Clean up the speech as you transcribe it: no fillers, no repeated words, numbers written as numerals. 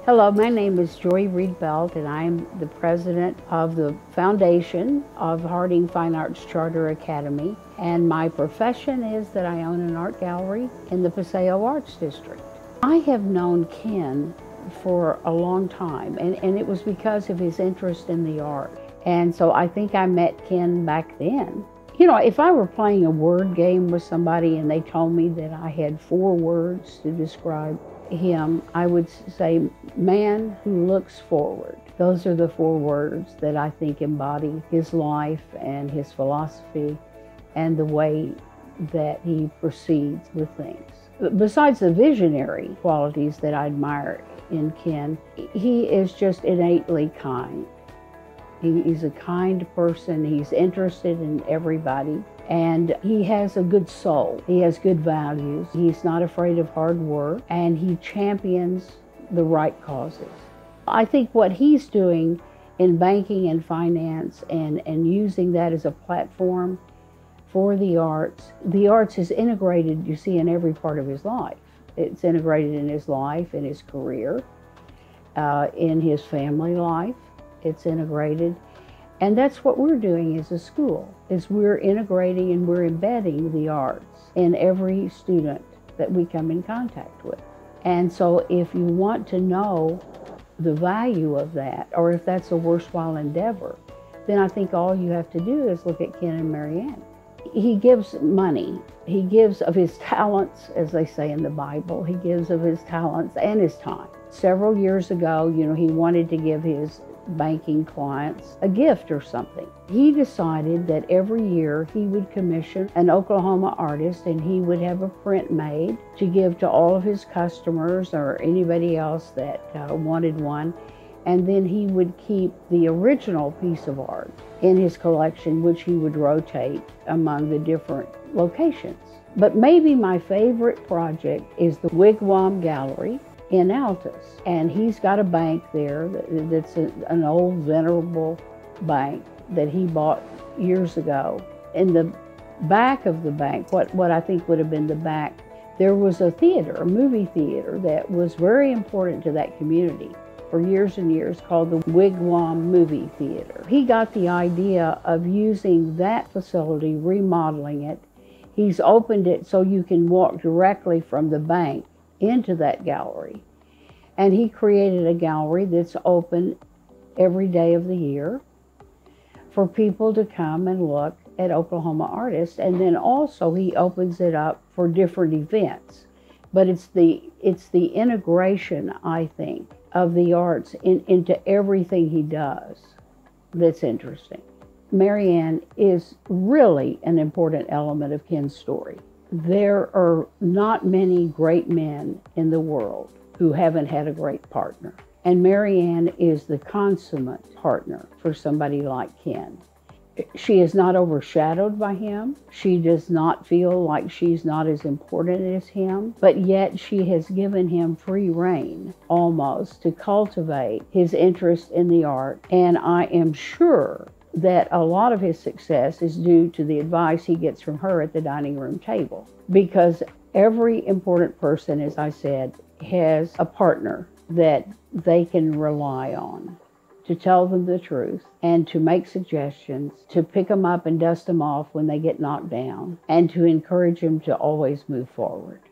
Hello, my name is Joy Reed Belt, and I am the president of the foundation of Harding Fine Arts Charter Academy. And my profession is that I own an art gallery in the Paseo Arts District. I have known Ken for a long time, and it was because of his interest in the art. And so I think I met Ken back then. You know, if I were playing a word game with somebody and they told me that I had 4 words to describe him, I would say, man who looks forward. Those are the 4 words that I think embody his life and his philosophy and the way that he proceeds with things. Besides the visionary qualities that I admire in Ken, he is just innately kind. He's a kind person. He's interested in everybody, and he has a good soul. He has good values. He's not afraid of hard work, and he champions the right causes. I think what he's doing in banking and finance and using that as a platform for the arts is integrated, you see, in every part of his life. It's integrated in his life, in his career, in his family life. It's integrated, and that's what we're doing as a school, is we're integrating and we're embedding the arts in every student that we come in contact with. And so if you want to know the value of that, or if that's a worthwhile endeavor, then I think all you have to do is look at Ken and Mary Ann. He gives money. He gives of his talents, as they say in the Bible. He gives of his talents and his time. Several years ago, he wanted to give his banking clients a gift or something. He decided that every year he would commission an Oklahoma artist, and he would have a print made to give to all of his customers or anybody else that wanted one. And then he would keep the original piece of art in his collection, which he would rotate among the different locations. But maybe my favorite project is the Wigwam Gallery in Altus. And he's got a bank there that's an old venerable bank that he bought years ago. In the back of the bank, what I think would have been the back, there was a theater, a movie theater that was very important to that community for years and years, called the Wigwam Movie Theater. He got the idea of using that facility, remodeling it. He's opened it so you can walk directly from the bank into that gallery. And he created a gallery that's open every day of the year for people to come and look at Oklahoma artists. And then also he opens it up for different events. But it's the integration, I think, of the arts into everything he does that's interesting. Mary Ann is really an important element of Ken's story. There are not many great men in the world who haven't had a great partner. And Mary Ann is the consummate partner for somebody like Ken. She is not overshadowed by him. She does not feel like she's not as important as him, but yet she has given him free rein almost to cultivate his interest in the art. And I am sure that a lot of his success is due to the advice he gets from her at the dining room table. Because every important person, as I said, has a partner that they can rely on to tell them the truth and to make suggestions, to pick them up and dust them off when they get knocked down, and to encourage them to always move forward.